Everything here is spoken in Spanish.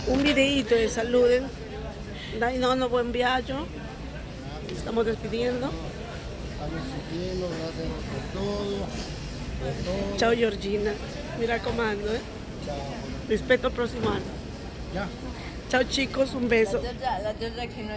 Un videíto de saluden. Dai no, buen viaje. Estamos despidiendo. Estamos despidiendo, gracias por todo. Chao Georgina. Mira cómo ando, ¿eh? Chao. Respeto al próximo año. Ya. Chao chicos, un beso. La Georgia que no